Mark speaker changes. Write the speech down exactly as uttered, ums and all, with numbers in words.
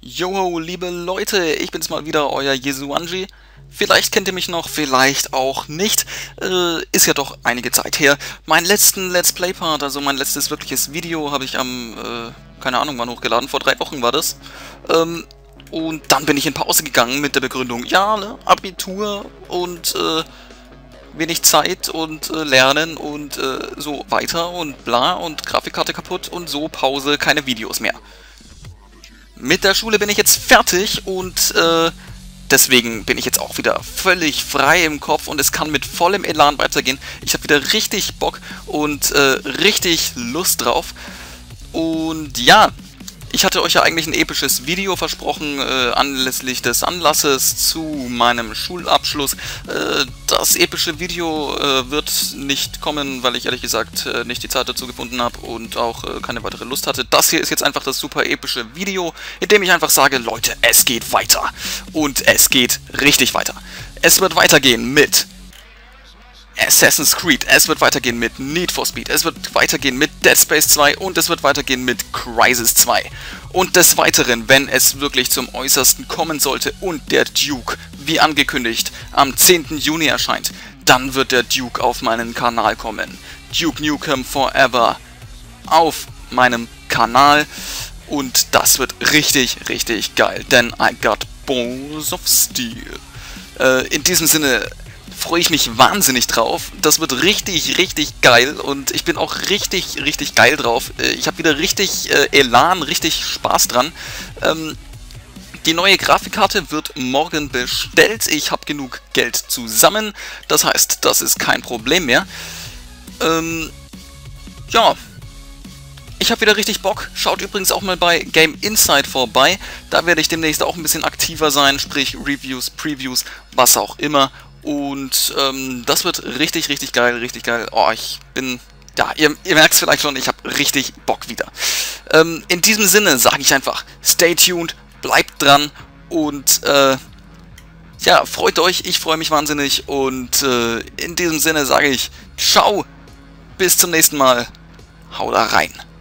Speaker 1: Joho, liebe Leute, ich bin's mal wieder, euer Jesuanji. Vielleicht kennt ihr mich noch, vielleicht auch nicht. Äh, ist ja doch einige Zeit her. Meinen letzten Let's Play Part, also mein letztes wirkliches Video, habe ich am, äh, keine Ahnung wann hochgeladen, vor drei Wochen war das. Ähm, und dann bin ich in Pause gegangen mit der Begründung, ja, ne, Abitur und, äh, wenig Zeit und äh, Lernen und äh, so weiter und bla und Grafikkarte kaputt und so Pause, keine Videos mehr. Mit der Schule bin ich jetzt fertig und äh, deswegen bin ich jetzt auch wieder völlig frei im Kopf und es kann mit vollem Elan weitergehen. Ich habe wieder richtig Bock und äh, richtig Lust drauf. Und ja, ich hatte euch ja eigentlich ein episches Video versprochen, äh, anlässlich des Anlasses zu meinem Schulabschluss. Äh, das epische Video äh, wird nicht kommen, weil ich ehrlich gesagt äh, nicht die Zeit dazu gefunden habe und auch äh, keine weitere Lust hatte. Das hier ist jetzt einfach das super epische Video, in dem ich einfach sage, Leute, es geht weiter. Und es geht richtig weiter. Es wird weitergehen mit Assassin's Creed, es wird weitergehen mit Need for Speed, es wird weitergehen mit Dead Space zwei und es wird weitergehen mit Crysis zwei. Und des Weiteren, wenn es wirklich zum Äußersten kommen sollte und der Duke, wie angekündigt, am zehnten Juni erscheint, dann wird der Duke auf meinen Kanal kommen. Duke Nukem Forever auf meinem Kanal und das wird richtig, richtig geil, denn I got balls of steel. Äh, in diesem Sinne freue ich mich wahnsinnig drauf. Das wird richtig, richtig geil und ich bin auch richtig, richtig geil drauf. Ich habe wieder richtig äh, Elan, richtig Spaß dran. Ähm, die neue Grafikkarte wird morgen bestellt. Ich habe genug Geld zusammen. Das heißt, das ist kein Problem mehr. Ähm, ja. Ich habe wieder richtig Bock. Schaut übrigens auch mal bei Game Insight vorbei. Da werde ich demnächst auch ein bisschen aktiver sein, sprich Reviews, Previews, was auch immer. Und ähm, das wird richtig, richtig geil, richtig geil. Oh, ich bin, ja, ihr, ihr merkt es vielleicht schon, ich habe richtig Bock wieder. Ähm, in diesem Sinne sage ich einfach, stay tuned, bleibt dran und äh, ja, freut euch, ich freue mich wahnsinnig und äh, in diesem Sinne sage ich, ciao, bis zum nächsten Mal, haut da rein.